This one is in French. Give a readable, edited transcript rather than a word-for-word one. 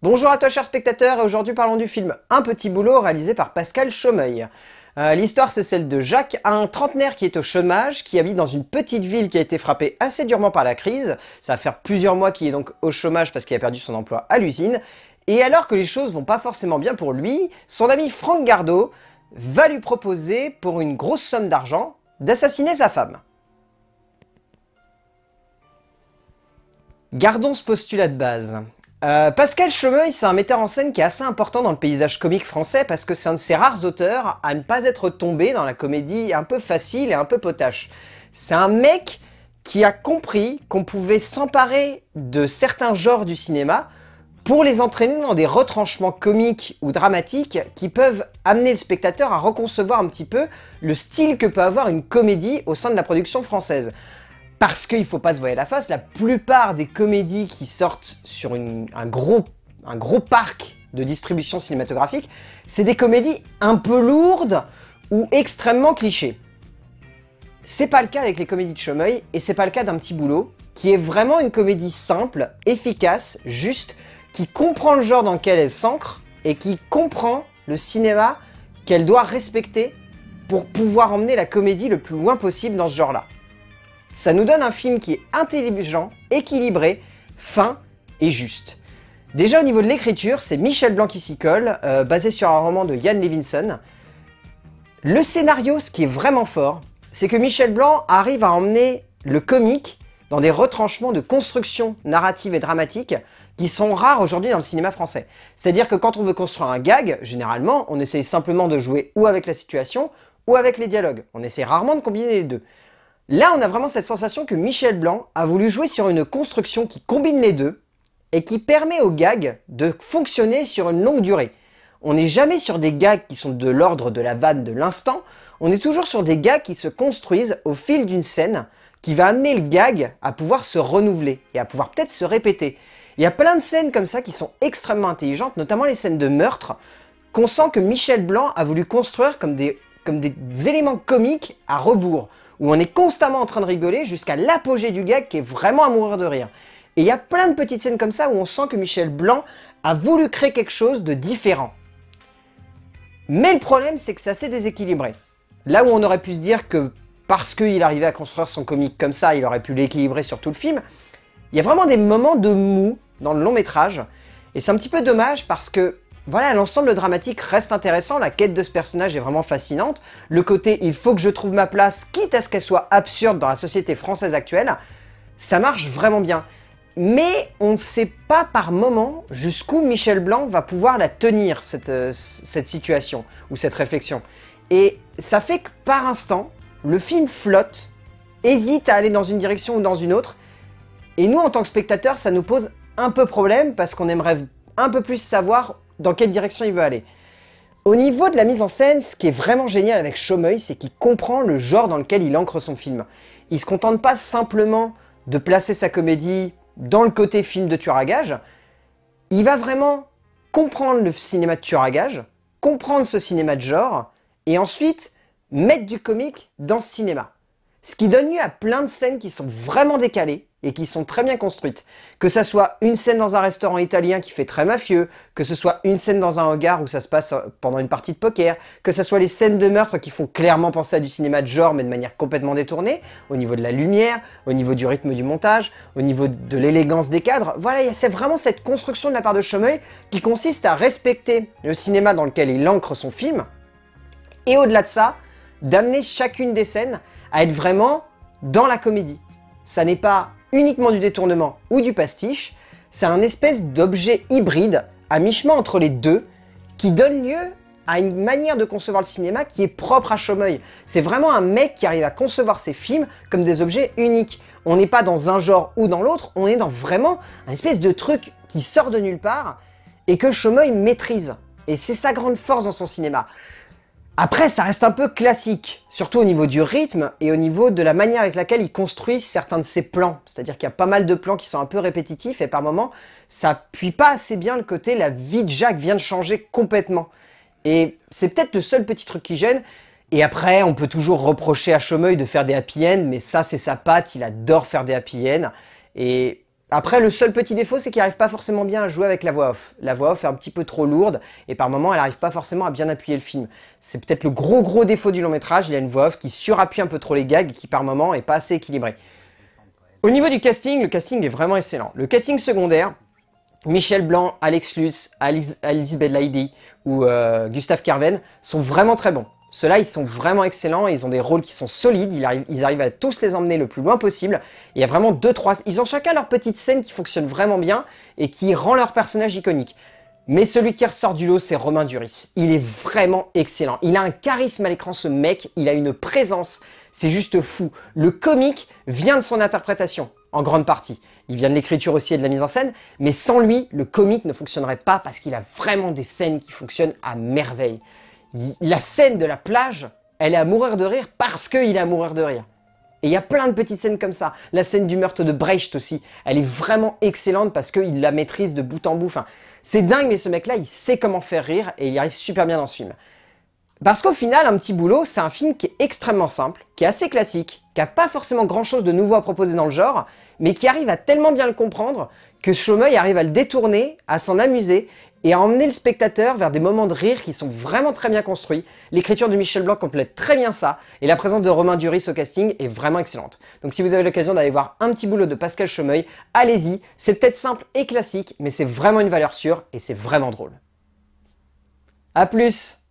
Bonjour à toi cher spectateur, et aujourd'hui parlons du film Un petit boulot réalisé par Pascal Chaumeuil. L'histoire c'est celle de Jacques, un trentenaire qui est au chômage, qui habite dans une petite ville qui a été frappée assez durement par la crise. Ça va faire plusieurs mois qu'il est donc au chômage parce qu'il a perdu son emploi à l'usine. Et alors que les choses vont pas forcément bien pour lui, son ami Franck Gardot va lui proposer, pour une grosse somme d'argent, d'assassiner sa femme. Gardons ce postulat de base. Pascal Chaumeuil, c'est un metteur en scène qui est assez important dans le paysage comique français parce que c'est un de ces rares auteurs à ne pas être tombé dans la comédie un peu facile et un peu potache. C'est un mec qui a compris qu'on pouvait s'emparer de certains genres du cinéma pour les entraîner dans des retranchements comiques ou dramatiques qui peuvent amener le spectateur à reconcevoir un petit peu le style que peut avoir une comédie au sein de la production française. Parce qu'il ne faut pas se voiler la face, la plupart des comédies qui sortent sur un gros parc de distribution cinématographique, c'est des comédies un peu lourdes ou extrêmement clichés. C'est pas le cas avec les comédies de Chaumeuil, et c'est pas le cas d'Un petit boulot, qui est vraiment une comédie simple, efficace, juste, qui comprend le genre dans lequel elle s'ancre, et qui comprend le cinéma qu'elle doit respecter pour pouvoir emmener la comédie le plus loin possible dans ce genre-là. Ça nous donne un film qui est intelligent, équilibré, fin et juste. Déjà au niveau de l'écriture, c'est Michel Blanc qui s'y colle, basé sur un roman de Ian Levinson. Le scénario, ce qui est vraiment fort, c'est que Michel Blanc arrive à emmener le comique dans des retranchements de construction narrative et dramatique qui sont rares aujourd'hui dans le cinéma français. C'est-à-dire que quand on veut construire un gag, généralement, on essaye simplement de jouer ou avec la situation ou avec les dialogues. On essaie rarement de combiner les deux. Là, on a vraiment cette sensation que Michel Blanc a voulu jouer sur une construction qui combine les deux et qui permet aux gags de fonctionner sur une longue durée. On n'est jamais sur des gags qui sont de l'ordre de la vanne de l'instant, on est toujours sur des gags qui se construisent au fil d'une scène qui va amener le gag à pouvoir se renouveler et à pouvoir peut-être se répéter. Il y a plein de scènes comme ça qui sont extrêmement intelligentes, notamment les scènes de meurtre, qu'on sent que Michel Blanc a voulu construire comme des éléments comiques à rebours, où on est constamment en train de rigoler jusqu'à l'apogée du gag qui est vraiment à mourir de rire. Et il y a plein de petites scènes comme ça où on sent que Michel Blanc a voulu créer quelque chose de différent. Mais le problème, c'est que c'est assez déséquilibré. Là où on aurait pu se dire que parce qu'il arrivait à construire son comique comme ça, il aurait pu l'équilibrer sur tout le film, il y a vraiment des moments de mou dans le long métrage, et c'est un petit peu dommage parce que voilà, l'ensemble dramatique reste intéressant, la quête de ce personnage est vraiment fascinante, le côté « il faut que je trouve ma place », quitte à ce qu'elle soit absurde dans la société française actuelle, ça marche vraiment bien. Mais on ne sait pas par moment jusqu'où Michel Blanc va pouvoir la tenir, cette situation, ou cette réflexion. Et ça fait que par instant, le film flotte, hésite à aller dans une direction ou dans une autre, et nous en tant que spectateurs, ça nous pose un peu problème, parce qu'on aimerait un peu plus savoir dans quelle direction il veut aller. Au niveau de la mise en scène, ce qui est vraiment génial avec Chaumeuil, c'est qu'il comprend le genre dans lequel il ancre son film. Il se contente pas simplement de placer sa comédie dans le côté film de tueur à gages, il va vraiment comprendre le cinéma de tueur à gages, comprendre ce cinéma de genre, et ensuite mettre du comique dans ce cinéma. Ce qui donne lieu à plein de scènes qui sont vraiment décalées, et qui sont très bien construites. Que ça soit une scène dans un restaurant italien qui fait très mafieux, que ce soit une scène dans un hangar où ça se passe pendant une partie de poker, que ce soit les scènes de meurtre qui font clairement penser à du cinéma de genre mais de manière complètement détournée, au niveau de la lumière, au niveau du rythme du montage, au niveau de l'élégance des cadres. Voilà, c'est vraiment cette construction de la part de Chaumeuil qui consiste à respecter le cinéma dans lequel il ancre son film, et au-delà de ça, d'amener chacune des scènes à être vraiment dans la comédie. Ça n'est pas uniquement du détournement ou du pastiche, c'est un espèce d'objet hybride à mi-chemin entre les deux qui donne lieu à une manière de concevoir le cinéma qui est propre à Chaumeuil. C'est vraiment un mec qui arrive à concevoir ses films comme des objets uniques. On n'est pas dans un genre ou dans l'autre, on est dans vraiment un espèce de truc qui sort de nulle part et que Chaumeuil maîtrise. Et c'est sa grande force dans son cinéma. Après, ça reste un peu classique, surtout au niveau du rythme et au niveau de la manière avec laquelle il construit certains de ses plans. C'est-à-dire qu'il y a pas mal de plans qui sont un peu répétitifs et par moments, ça appuie pas assez bien le côté « la vie de Jacques vient de changer complètement ». Et c'est peut-être le seul petit truc qui gêne. Et après, on peut toujours reprocher à Chaumeuil de faire des happy end, mais ça, c'est sa patte, il adore faire des happy end. Et Après, le seul petit défaut, c'est qu'il n'arrive pas forcément bien à jouer avec la voix off. La voix off est un petit peu trop lourde, et par moments, elle n'arrive pas forcément à bien appuyer le film. C'est peut-être le gros défaut du long métrage, il y a une voix off qui surappuie un peu trop les gags, et qui par moments est pas assez équilibrée. Au niveau du casting, le casting est vraiment excellent. Le casting secondaire, Michel Blanc, Alex Lutz, Alice Bedlady ou Gustave Kerven sont vraiment très bons. Ceux-là, ils sont vraiment excellents, ils ont des rôles qui sont solides, ils arrivent à tous les emmener le plus loin possible. Il y a vraiment ils ont chacun leur petite scène qui fonctionne vraiment bien et qui rend leur personnage iconique. Mais celui qui ressort du lot, c'est Romain Duris. Il est vraiment excellent. Il a un charisme à l'écran, ce mec, il a une présence, c'est juste fou. Le comique vient de son interprétation, en grande partie. Il vient de l'écriture aussi et de la mise en scène, mais sans lui, le comique ne fonctionnerait pas parce qu'il a vraiment des scènes qui fonctionnent à merveille. La scène de la plage, elle est à mourir de rire parce qu'il est à mourir de rire. Et il y a plein de petites scènes comme ça. La scène du meurtre de Brecht aussi, elle est vraiment excellente parce qu'il la maîtrise de bout en bout. Enfin, c'est dingue, mais ce mec-là, il sait comment faire rire et il y arrive super bien dans ce film. Parce qu'au final, Un petit boulot, c'est un film qui est extrêmement simple, qui est assez classique, qui n'a pas forcément grand-chose de nouveau à proposer dans le genre, mais qui arrive à tellement bien le comprendre que Chaumeuil arrive à le détourner, à s'en amuser et à emmener le spectateur vers des moments de rire qui sont vraiment très bien construits. L'écriture de Michel Blanc complète très bien ça, et la présence de Romain Duris au casting est vraiment excellente. Donc si vous avez l'occasion d'aller voir Un petit boulot de Pascal Chaumeuil, allez-y, c'est peut-être simple et classique, mais c'est vraiment une valeur sûre, et c'est vraiment drôle. A plus!